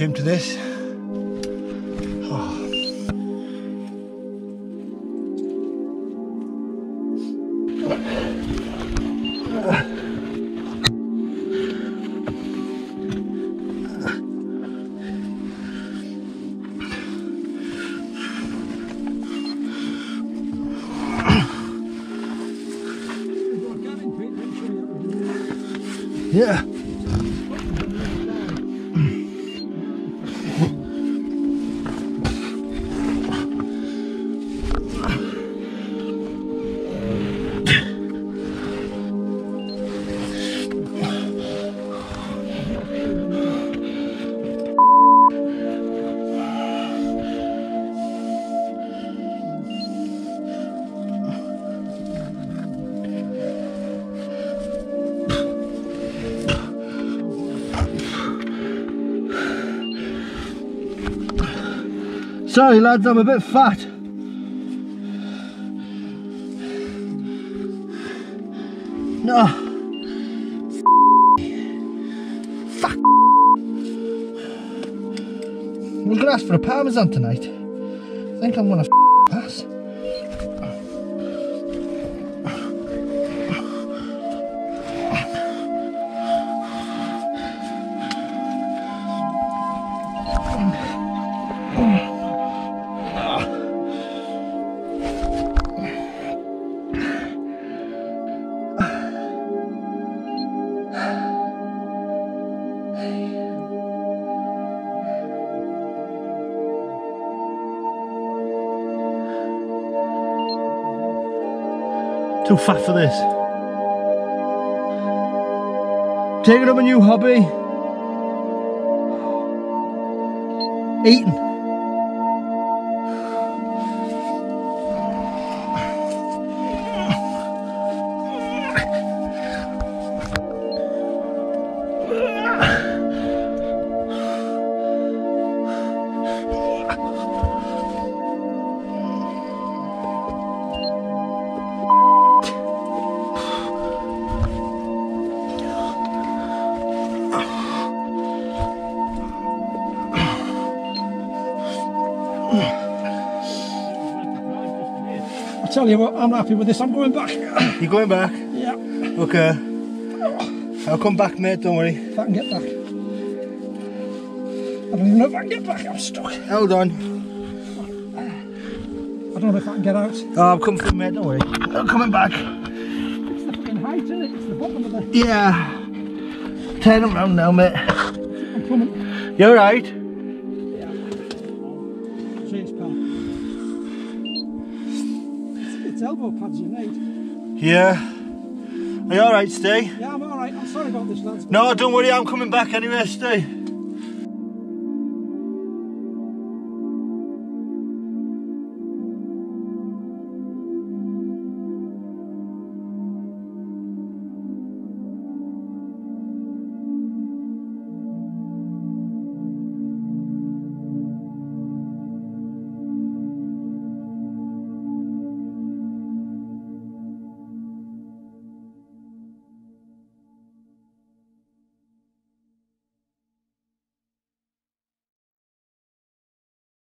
tuned to this. Oh. Yeah. Sorry lads, I'm a bit fat. No. Fuck. We're gonna ask for a parmesan tonight. I think I'm gonna pass. Too fat for this. Taking up a new hobby. Eating. I tell you what, I'm happy with this. I'm going back. You going back? Yeah. Okay. I'll come back, mate, don't worry. If I can get back. I don't even know if I can get back. I'm stuck. Hold on. I don't know if I can get out. Oh, I'm coming through, mate, don't worry. I'm coming back. It's the fucking height, isn't it? It's the bottom of the... Yeah. Turn them round now, mate. I'm coming. You alright? Yeah. Cheers, pal. It's elbow pads you need. Yeah. Are you alright, Steve? Yeah, I'm alright. I'm sorry about this, lads. No, don't worry, I'm coming back anyway, Steve.